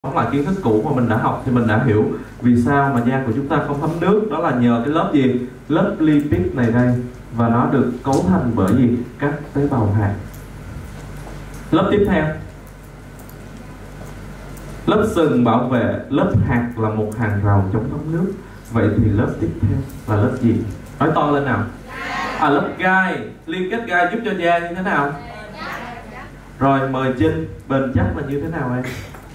lại kiến thức cũ mà mình đã học thì mình đã hiểu vì sao mà da của chúng ta không thấm nước. Đó là nhờ cái lớp gì? Lớp lipid này đây, và nó được cấu thành bởi gì? Các tế bào hạt. Lớp tiếp theo, lớp sừng bảo vệ. Lớp hạt là một hàng rào chống thấm nước. Vậy thì lớp tiếp theo là lớp gì? Nói to lên nào. Lớp gai. Liên kết gai giúp cho da như thế nào? Rồi mời Trinh, bền chắc là như thế nào em?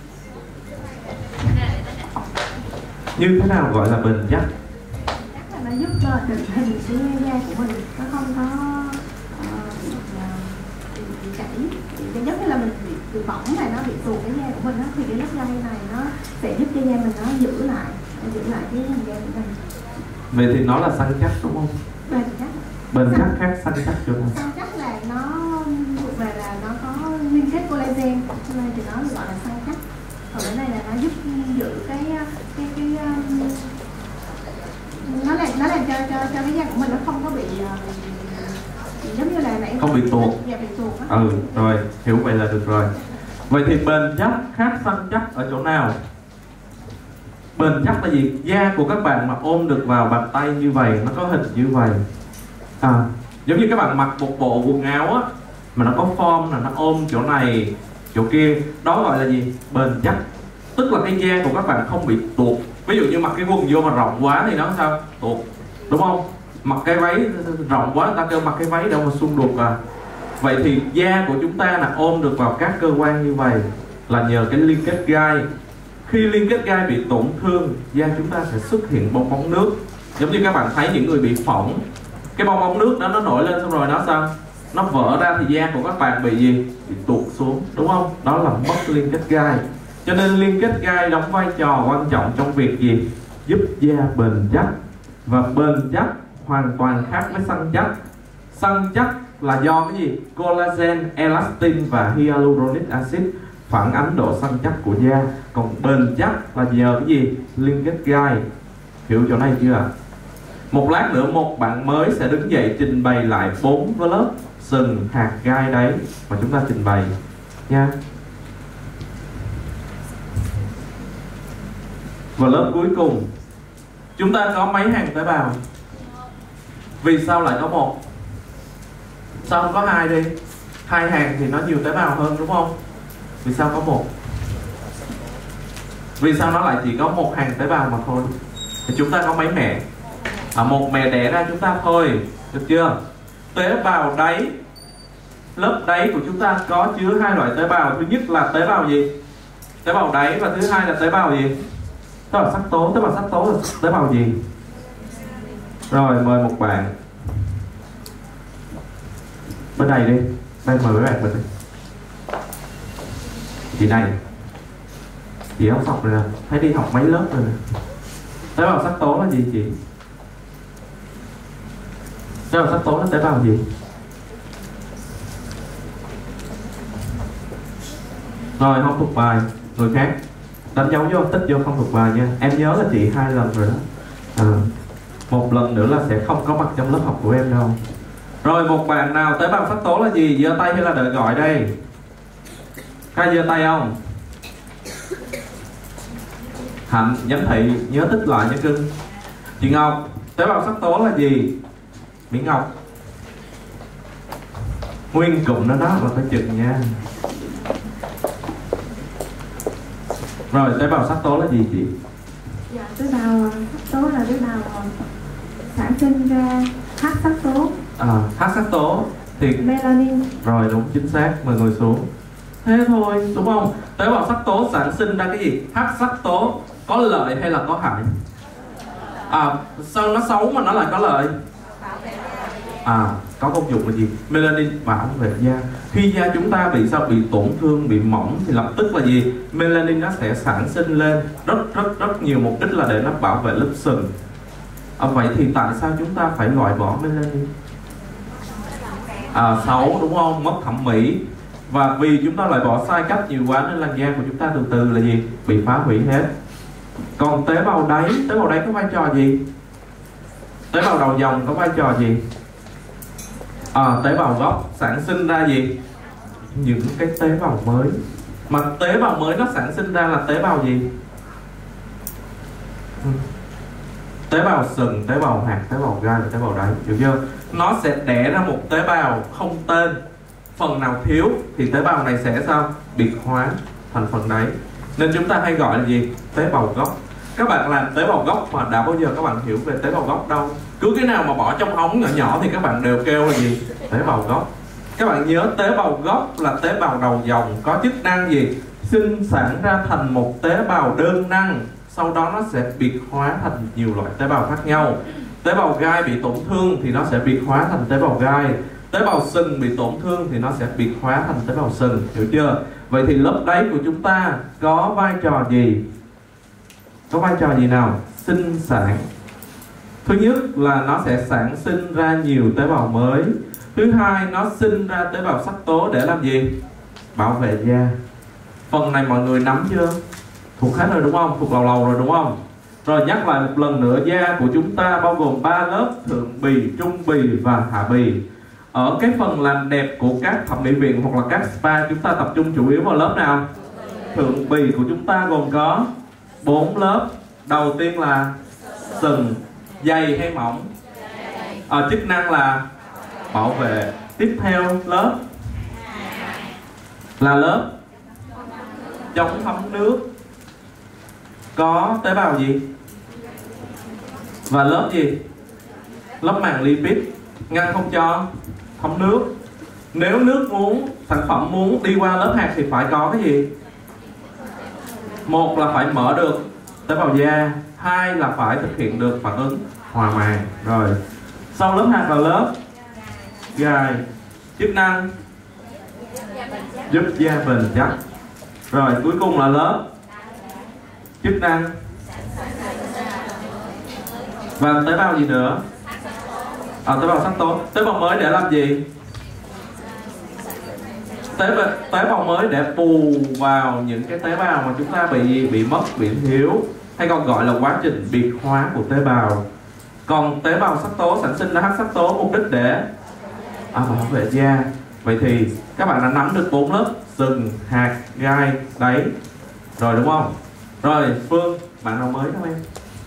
Như thế nào gọi là bền chắc? Chắc là nó giúp định hình cái da của mình nó không có bị chảy. Thứ nhất là mình bị bỏng này, nó bị tuột cái da của mình đó, thì cái lớp gai này nó sẽ giúp cho da mình nó giữ lại cái hình da của mình. Vậy thì nó là săn chắc đúng không? Bền chắc. Bền chắc khác săn chắc chỗ nào? Săn chắc là nó thuộc về là nó có liên kết collagen, cho nên thì nó gọi là săn chắc. Còn cái này là nó giúp giữ cái nó làm cho cái da của mình nó không có bị giống như là nãy không bị tuột. Dạ, bị tuột đó. Rồi, hiểu vậy là được rồi. Vậy thì bền chắc khác săn chắc ở chỗ nào? Bền chắc là gì? Da của các bạn mà ôm được vào bàn tay như vậy, nó có hình như vậy. Giống như các bạn mặc một bộ quần áo á, mà nó có form là nó ôm chỗ này, chỗ kia, đó gọi là gì? Bền chắc. Tức là cái da của các bạn không bị tuột. Ví dụ như mặc cái quần vô mà rộng quá thì nó sao? Tuột, đúng không? Mặc cái váy rộng quá, người ta kêu mặc cái váy đâu mà xung đột à. Vậy thì da của chúng ta là ôm được vào các cơ quan như vậy là nhờ cái liên kết gai. Khi liên kết gai bị tổn thương, da chúng ta sẽ xuất hiện bong bóng nước. Giống như các bạn thấy những người bị phỏng, cái bong bóng nước đó nó nổi lên xong rồi nó sao? Nó vỡ ra thì da của các bạn bị gì? Bị tuột xuống, đúng không? Đó là mất liên kết gai. Cho nên liên kết gai đóng vai trò quan trọng trong việc gì? Giúp da bền chắc. Và bền chắc hoàn toàn khác với săn chắc. Săn chắc là do cái gì? Collagen, elastin và hyaluronic acid phản ánh độ săn chắc của da. Còn bền chắc là nhờ cái gì? Liên kết gai. Hiểu chỗ này chưa ạ? Một lát nữa một bạn mới sẽ đứng dậy trình bày lại 4 cái lớp sừng, hạt, gai đấy mà chúng ta trình bày nha. Và lớp cuối cùng, chúng ta có mấy hàng tế bào? Vì sao lại có một? Sao không có hai đi? Hai hàng thì nó nhiều tế bào hơn đúng không? Vì sao có một? Vì sao nó lại chỉ có một hàng tế bào mà thôi? Thì chúng ta có mấy mẹ? Một mẹ đẻ ra chúng ta thôi, được chưa? Tế bào đáy, lớp đáy của chúng ta có chứa hai loại tế bào. Thứ nhất là tế bào gì? Tế bào đáy. Và thứ hai là tế bào gì? Tế bào sắc tố. Tế bào sắc tố là tế bào gì? Rồi mời một bạn bên này đi. Đây mời mấy bạn bên đây. Chị này, chị học học rồi nè, thấy đi học mấy lớp rồi nè. Tế bào sắc tố là gì chị? Tế bào sắc tố là tế bào gì? Rồi không thuộc bài. Người khác đánh dấu vô, tích vô không thuộc bài nha. Em nhớ là chị 2 lần rồi đó. Một lần nữa là sẽ không có mặt trong lớp học của em đâu. Rồi một bạn nào tế bào sắc tố là gì? Giơ tay hay là đợi gọi đây? Ai giơ tay không? Hạnh, giám thị nhớ tích lại nha cưng. Chị Ngọc, tế bào sắc tố là gì? Mỹ Ngọc. Nguyên cụm nó đó mà phải chừng nha. Rồi tế bào sắc tố là gì chị? Dạ, tế bào sắc tố là tế bào sản sinh ra H sắc tố. H sắc tố thì melanin. Rồi đúng, chính xác, mời ngồi xuống. Thế thôi, đúng không? Tế bào sắc tố sản sinh ra cái gì? H sắc tố. Có lợi hay là có hại? Sao nó xấu mà nó lại có lợi? Có công dụng là gì? Melanin bảo vệ da. Khi da chúng ta bị sao? Bị tổn thương, bị mỏng thì lập tức là gì? Melanin nó sẽ sản sinh lên rất nhiều mục đích là để nó bảo vệ lớp sừng. Vậy thì tại sao chúng ta phải loại bỏ melanin? Xấu đúng không? Mất thẩm mỹ. Và vì chúng ta loại bỏ sai cách nhiều quá nên làn da của chúng ta từ từ là gì? Bị phá hủy hết. Còn tế bào đáy có vai trò gì? Tế bào đầu dòng có vai trò gì? Tế bào gốc sản sinh ra gì? Những cái tế bào mới. Mà tế bào mới nó sản sinh ra là tế bào gì? Tế bào sừng, tế bào hạt, tế bào gai và tế bào đáy, hiểu chưa? Nó sẽ đẻ ra một tế bào không tên. Phần nào thiếu thì tế bào này sẽ sao? Biệt hóa thành phần đấy. Nên chúng ta hay gọi là gì? Tế bào gốc. Các bạn làm tế bào gốc mà đã bao giờ các bạn hiểu về tế bào gốc đâu? Cứ cái nào mà bỏ trong ống nhỏ nhỏ thì các bạn đều kêu là gì? Tế bào gốc. Các bạn nhớ tế bào gốc là tế bào đầu dòng, có chức năng gì? Sinh sản ra thành một tế bào đơn năng, sau đó nó sẽ biệt hóa thành nhiều loại tế bào khác nhau. Tế bào gai bị tổn thương thì nó sẽ biệt hóa thành tế bào gai. Tế bào sừng bị tổn thương thì nó sẽ biệt hóa thành tế bào sừng, hiểu chưa? Vậy thì lớp đáy của chúng ta có vai trò gì? Có vai trò gì nào? Sinh sản. Thứ nhất là nó sẽ sản sinh ra nhiều tế bào mới. Thứ hai, nó sinh ra tế bào sắc tố để làm gì? Bảo vệ da. Phần này mọi người nắm chưa? Thuộc hết rồi đúng không? Thuộc lầu rồi đúng không? Rồi nhắc lại một lần nữa, da của chúng ta bao gồm 3 lớp: thượng bì, trung bì và hạ bì. Ở cái phần làm đẹp của các thẩm mỹ viện hoặc là các spa, chúng ta tập trung chủ yếu vào lớp nào? Thượng bì của chúng ta gồm có 4 lớp. Đầu tiên là sừng, dày hay mỏng? Chức năng là bảo vệ. Tiếp theo lớp là lớp chống thấm nước, có tế bào gì? Và lớp gì? Lớp màng lipid, ngăn không cho thấm nước. Nếu nước muốn, sản phẩm muốn đi qua lớp hạt thì phải có cái gì? Một là phải mở được tế bào da, hai là phải thực hiện được phản ứng hòa màng. Rồi sau lớp hạt là lớp gai, chức năng giúp da bền chắc. Rồi cuối cùng là lớp chức năng và tế bào gì nữa? Tế bào sắc tố. Tế bào mới để làm gì? Tế bào mới để bù vào những cái tế bào mà chúng ta bị mất, bị thiếu, hay còn gọi là quá trình biệt hóa của tế bào. Còn tế bào sắc tố sản sinh ra hắc sắc tố mục đích để bảo vệ da. Vậy thì các bạn đã nắm được 4 lớp: sừng, hạt, gai, đáy rồi đúng không? Rồi Phương, bạn nào mới không em?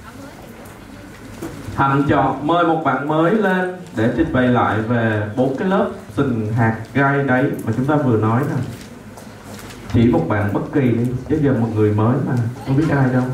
Hạnh chọn mời một bạn mới lên để trình bày lại về 4 cái lớp sừng, hạt, gai, đáy mà chúng ta vừa nói nè. Chỉ một bạn bất kỳ đi, chứ giờ một người mới mà không biết ai đâu.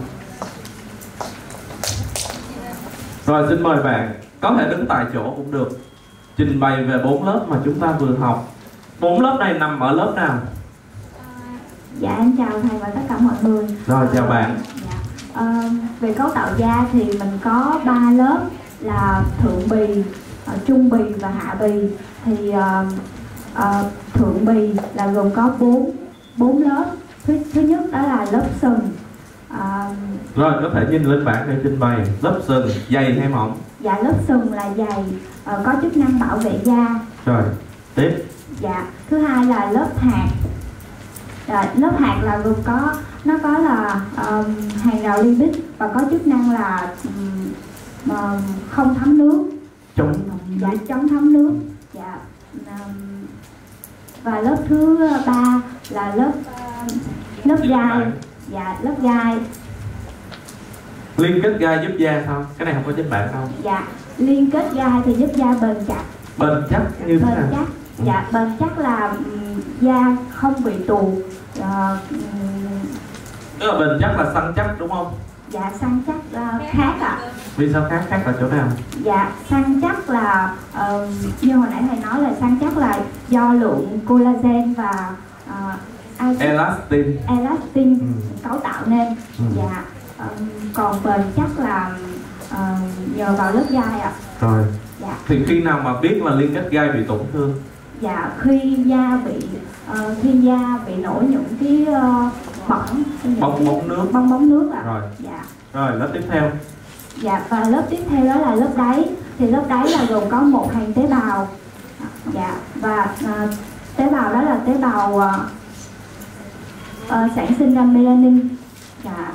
Rồi xin mời bạn, có thể đứng tại chỗ cũng được, trình bày về 4 lớp mà chúng ta vừa học. 4 lớp này nằm ở lớp nào? Dạ em chào thầy và tất cả mọi người. Rồi chào bạn. Về cấu tạo da thì mình có 3 lớp là thượng bì, trung bì và hạ bì. Thì thượng bì là gồm có 4 lớp. Thứ nhất đó là lớp sừng. Rồi có thể nhìn lên bảng để trình bày. Lớp sừng dày hay mỏng? Dạ lớp sừng là dày, có chức năng bảo vệ da. Rồi tiếp. Dạ thứ hai là lớp hạt. Lớp hạt là gồm nó có là hàng rào lipid và có chức năng là không thấm nước, chống thấm nước. Dạ. Và lớp thứ ba là lớp gai. Dạ lớp gai. Liên kết gai giúp da không? Cái này không có trên bảng đâu. Dạ liên kết gai thì giúp da bền chặt. Bền chắc như thế nào? Chắc. Dạ bền chắc là da không bị tù. Tức là bền chắc là săn chắc đúng không? Dạ săn chắc khác ạ. Vì sao khác? Khác ở chỗ nào? Dạ săn chắc là như hồi nãy thầy nói là săn chắc là do lượng collagen và elastin cấu tạo nên. Dạ còn bền chắc là nhờ vào lớp gai ạ. Rồi. Dạ. Thì khi nào mà biết là liên kết gai bị tổn thương? Dạ khi da bị nổi những cái bong nước ạ. Rồi. Dạ. Rồi lớp tiếp theo. Dạ và lớp tiếp theo đó là lớp đáy. Thì lớp đáy là gồm có một hàng tế bào. Dạ và tế bào đó là tế bào sản sinh ra melanin. Dạ.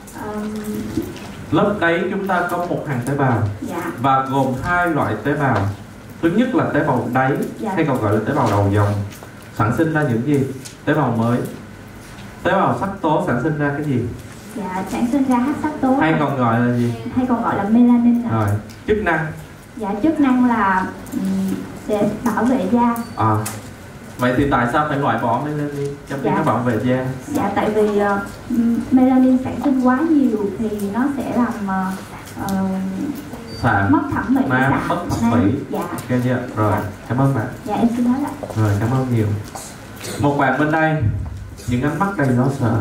Lớp đáy chúng ta có một hàng tế bào. Dạ. Và gồm 2 loại tế bào. Thứ nhất là tế bào đáy, hay còn gọi là tế bào đầu dòng, sản sinh ra những gì? Tế bào mới. Tế bào sắc tố sản sinh ra cái gì? Dạ, sản sinh ra hắc sắc tố, Hay còn gọi là gì? hay còn gọi là melanin. Rồi, chức năng. Dạ, chức năng là sẽ bảo vệ da. Vậy thì tại sao phải loại bỏ melanin trong khi nó bảo vệ da? Dạ, tại vì melanin sản sinh quá nhiều thì nó sẽ làm mất thẩm mỹ. Mất thẩm mỹ. Dạ. Ok chưa? Rồi, Dạ. cảm ơn bạn. Dạ, em xin nói lại. Rồi, cảm ơn nhiều. Một bạn bên đây, những ánh mắt đầy lo sợ.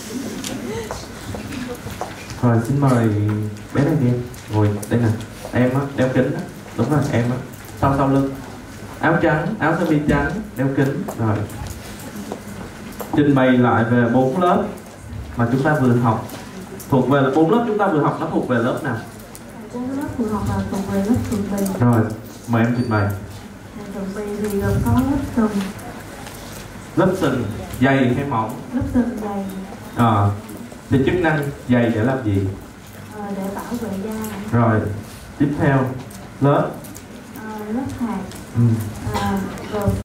Rồi, xin mời bé này đi em. Ngồi đây nè. Em á, đeo kính á. Đúng rồi, em á. Sau lưng. Áo trắng, áo sơ mi trắng, đeo kính. Rồi. Trình bày lại về 4 lớp mà chúng ta vừa học. Thuộc về là 4 lớp chúng ta vừa học, nó thuộc về lớp nào? 4 lớp vừa học là thuộc về lớp thượng bì. Rồi, mời em trình bày. Thượng bì thì gồm có lớp sừng. Lớp sừng dày hay mỏng? Lớp sừng dày. Thì chức năng dày để làm gì? Để bảo vệ da. Rồi, tiếp theo lớp lớp hạt. Ừ. Rồi